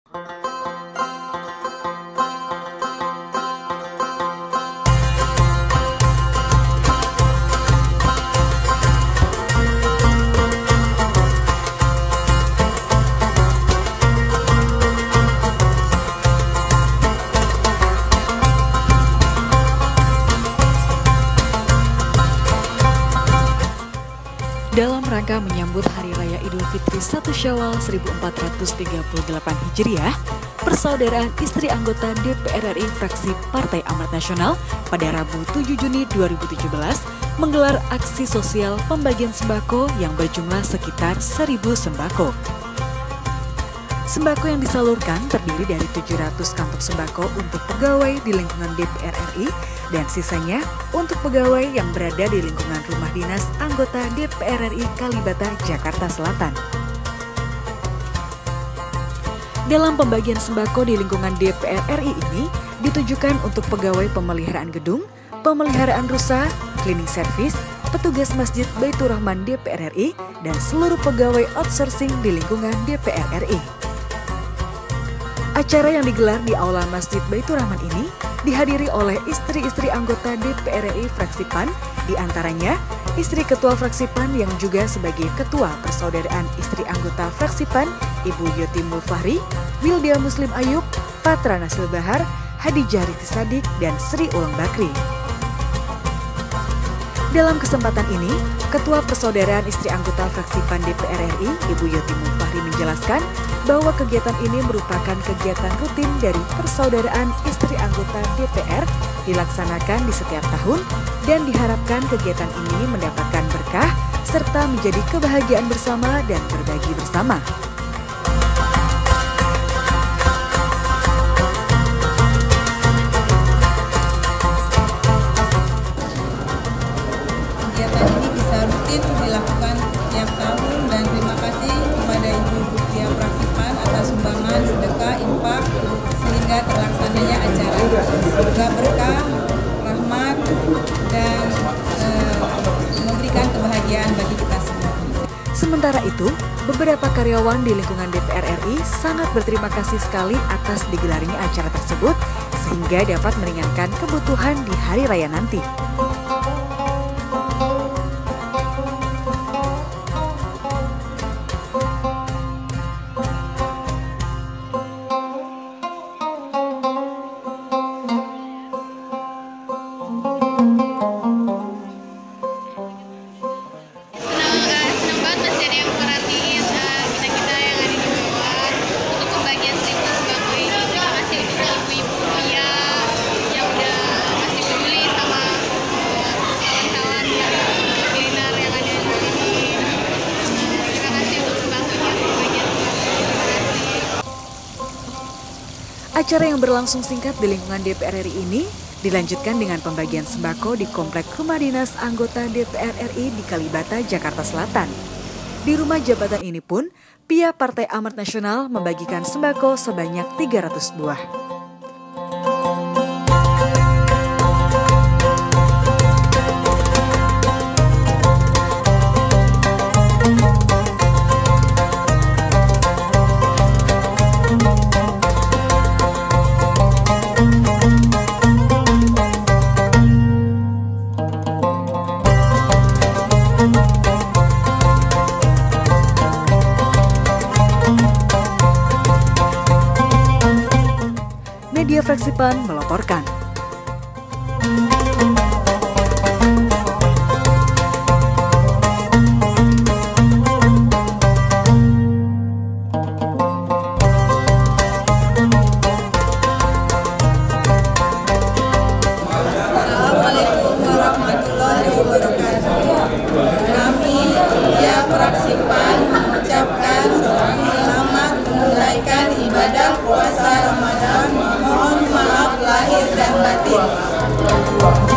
Dalam rangka menyambut Hari Raya Idul Fitri 1 Syawal 1438 Hijriah, Persaudaraan Istri Anggota DPR RI Fraksi Partai Amanat Nasional pada Rabu 7 Juni 2017 menggelar aksi sosial pembagian sembako yang berjumlah sekitar 1.000 sembako. Sembako yang disalurkan terdiri dari 700 kantong sembako untuk pegawai di lingkungan DPR RI dan sisanya untuk pegawai yang berada di lingkungan rumah dinas anggota DPR RI Kalibata, Jakarta Selatan. Dalam pembagian sembako di lingkungan DPR RI ini ditujukan untuk pegawai pemeliharaan gedung, pemeliharaan rusa, cleaning service, petugas Masjid Baitur Rahman DPR RI, dan seluruh pegawai outsourcing di lingkungan DPR RI. Acara yang digelar di Aula Masjid Baitur Rahman ini dihadiri oleh istri-istri anggota DPR RI Fraksi PAN, di antaranya istri Ketua Fraksi PAN yang juga sebagai Ketua Persaudaraan Istri Anggota Fraksi PAN, Ibu Yoti Mulfahri, Wildia Muslim Ayub, Patra Nasil Bahar, Hadijah Riti Sadik, dan Sri Ulang Bakri. Dalam kesempatan ini, Ketua Persaudaraan Istri Anggota Fraksi PAN DPR RI, Ibu Yoti Mulfahri menjelaskan bahwa kegiatan ini merupakan kegiatan rutin dari Persaudaraan Istri Anggota DPR dilaksanakan di setiap tahun dan diharapkan kegiatan ini mendapatkan berkah serta menjadi kebahagiaan bersama dan berbagi bersama. Kegiatan ini bisa rutin dilakukan tiap tahun dan terima kasih kepada Ibu Ketua Fraksi PAN atas sumbangan, sedekah, infak sehingga terlaksananya acara. Semoga berkah, rahmat, dan memberikan kebahagiaan bagi kita semua. Sementara itu, beberapa karyawan di lingkungan DPR RI sangat berterima kasih sekali atas digelarnya acara tersebut sehingga dapat meringankan kebutuhan di hari raya nanti. Acara yang berlangsung singkat di lingkungan DPR RI ini dilanjutkan dengan pembagian sembako di Komplek Rumah Dinas Anggota DPR RI di Kalibata, Jakarta Selatan. Di rumah jabatan ini pun, pihak Partai Amanat Nasional membagikan sembako sebanyak 300 buah. Media Fraksi PAN melaporkan. Assalamualaikum warahmatullahi wabarakatuh. Kami, pihak Fraksi PAN, mengucapkan selamat menunaikan ibadah puasa Ramadan. Mohon maaf lahir dan batin.